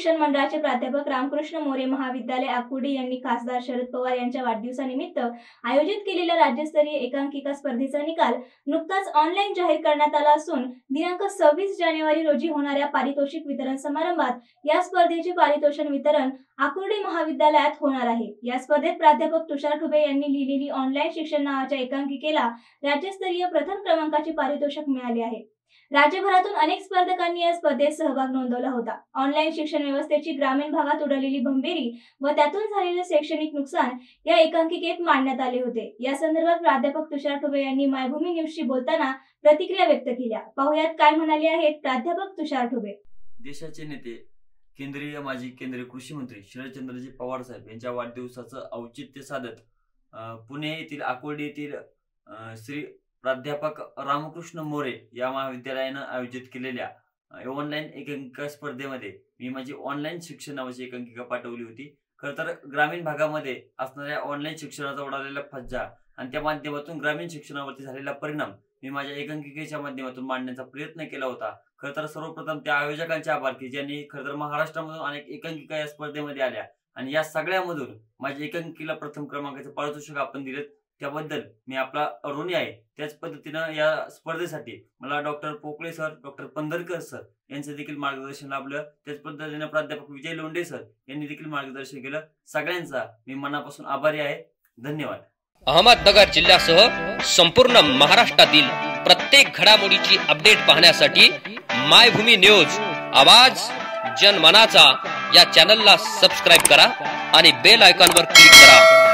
शिक्षण मंडळाचे प्राध्यापक रामकृष्ण मोरे महाविद्यालय आकुर्डी यांनी खासदार शरद पवार यांच्या वाढदिवसानिमित्त आयोजित केलेल्या राज्यस्तरीय एकांकिका स्पर्धेचा निकाल नुकताच ऑनलाईन जाहीर करण्यात आला असून दिनांक 26 जानेवारी रोजी होणाऱ्या पारितोषिक वितरण समारंभात या स्पर्धेचे पारितोषिक वितरण आकुर्डी महाविद्यालयात होणार आहे। या स्पर्धेत प्राध्यापक तुषार ठुबे यांनी लिहिलेली ऑनलाईन शिक्षण नावाच्या एकांकिकेला राज्यस्तरीय प्रथम क्रमांकाचे पारितोषिक मिळाले आहे। राज्यभरातून अनेक स्पर्धकांनी या स्पर्धेत सहभाग नोंदवला होता। ऑनलाईन शिक्षण व्यवस्थेची ग्रामीण भागात उडालेली भंबेरी व त्यातून झालेले शैक्षणिक नुकसान या एकांकिकेत मांडण्यात आले होते। या संदर्भात प्राध्यापक तुषार ठुबे यांनी मायभूमी न्यूजशी बोलताना प्रतिक्रिया व्यक्त केल्या। पाहुयात काय म्हणाले आहेत प्राध्यापक तुषार ठुबे। देशाचे नेते माजी केंद्रीय कृषी मंत्री शरदचंद्रजी पवार साहेब यांच्या वाढदिवसाचं औचित्य साधत पुणे येथील आकुर्डी येथील श्री प्राध्यापक रामकृष्ण मोरे या महाविद्यालयाने आयोजित केलेल्या ऑनलाईन एकांकिका स्पर्धेमध्ये मी माझी ऑनलाईन शिक्षण नावाची एकांकिका पाठवली होती। खरं तर ग्रामीण भागामध्ये असणाऱ्या ऑनलाईन शिक्षणाचा उडालेला फज्जा आणि त्या माध्यमातून ग्रामीण शिक्षणावरती झालेला परिणाम मी माझ्या एकांकिकेच्या माध्यमातून मांडण्याचा प्रयत्न केला होता। खरं तर सर्वप्रथम त्या आयोजकांचे आभार की ज्यांनी खरं तर महाराष्ट्रामधून अनेक एकांकिका या स्पर्धेमध्ये आल्या आणि या सगळ्यामधून माझ्या एकांकिकेला प्रथम क्रमांकाचे पारितोषिक आपण दिले, त्याबद्दल मी आपला ऋणी आहे। त्याच पद्धतीनं या स्पर्धेसाठी मला doctor Pokale sir, doctor Pandharkar sir यांचं देखील मार्गदर्शन लाभलं। त्याच पद्धतीनं प्राध्यापक विजय लोंढे सर यांनी देखील मार्गदर्शन केलं। सगळ्यांचा मी मनापासून आभारी आहे। धन्यवाद। अहमदनगर जिल्ह्यासह संपूर्ण महाराष्ट्रातील प्रत्येक घडामोडीची अपडेट पाहण्यासाठी मायभूमी न्यूज आवाज जनमनाचा या चॅनलला सबस्क्राइब करा आणि बेल आयकॉनवर क्लिक करा।